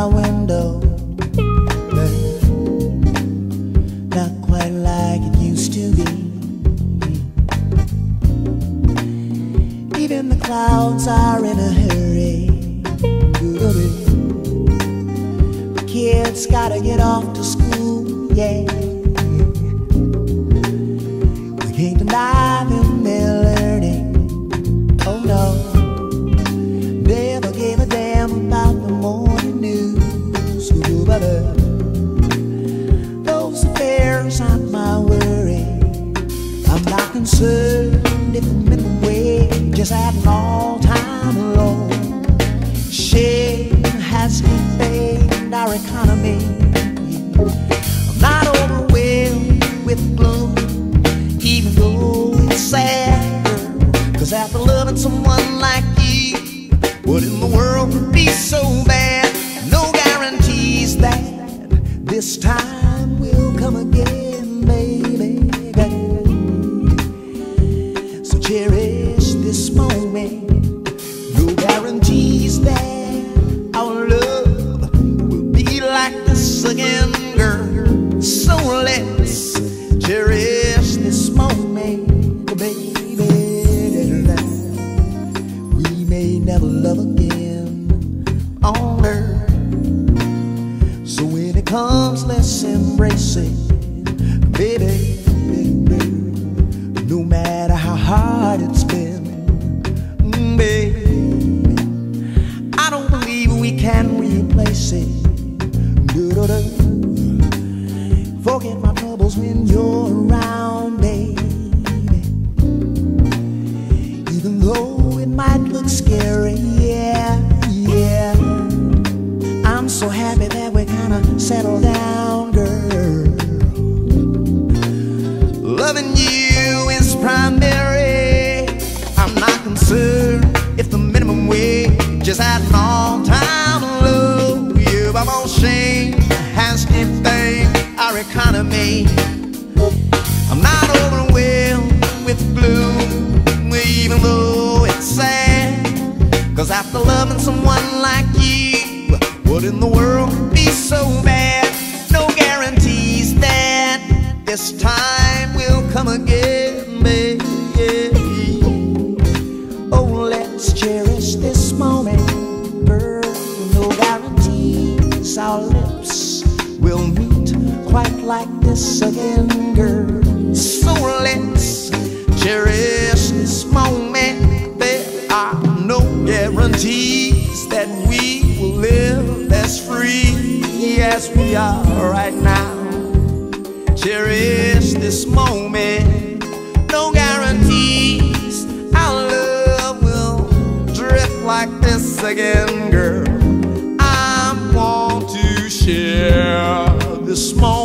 my window, not quite like it used to be. Even the clouds are in a hurry. The kids gotta get off to school, yeah. We can't deny them their learning, oh no. Never gave a damn about the morning news. Those affairs aren't my worry. I'm not concerned if the minimum wage is at an all-time low. Shame has defaced our economy. I'm not overwhelmed with gloom, even though it's sad, girl. 'Cause after loving someone like you, what in the world could be so bad? No guarantees that this time will come again, baby. So cherish this moment. No guarantees that our love will be like this again, girl. So let's cherish this moment, baby. We may never love again on earth, so when it comes, let's embrace it, baby. No matter how hard it's been, baby, I don't believe we can replace it. Forget my troubles when you're around, baby. Even though it might look scary, yeah, yeah. I'm so happy that we kinda settled down, girl. Loving you is primary. I'm not concerned if the minimum wage is at an all-time low. Yeah, but no shame has defaced our economy. I'm not overwhelmed with gloom, even though it's sad. 'Cause after loving someone like you, what in the world could be so bad? No guarantees that this time will come again, baby. Oh, let's cherish this moment, girl. No guarantees our lips will meet quite like this again, girl. So let's cherish this moment. There are no guarantees that we will live as free as we are right now. Cherish this moment. No guarantees our love will drift like this again, girl. I want to share this moment.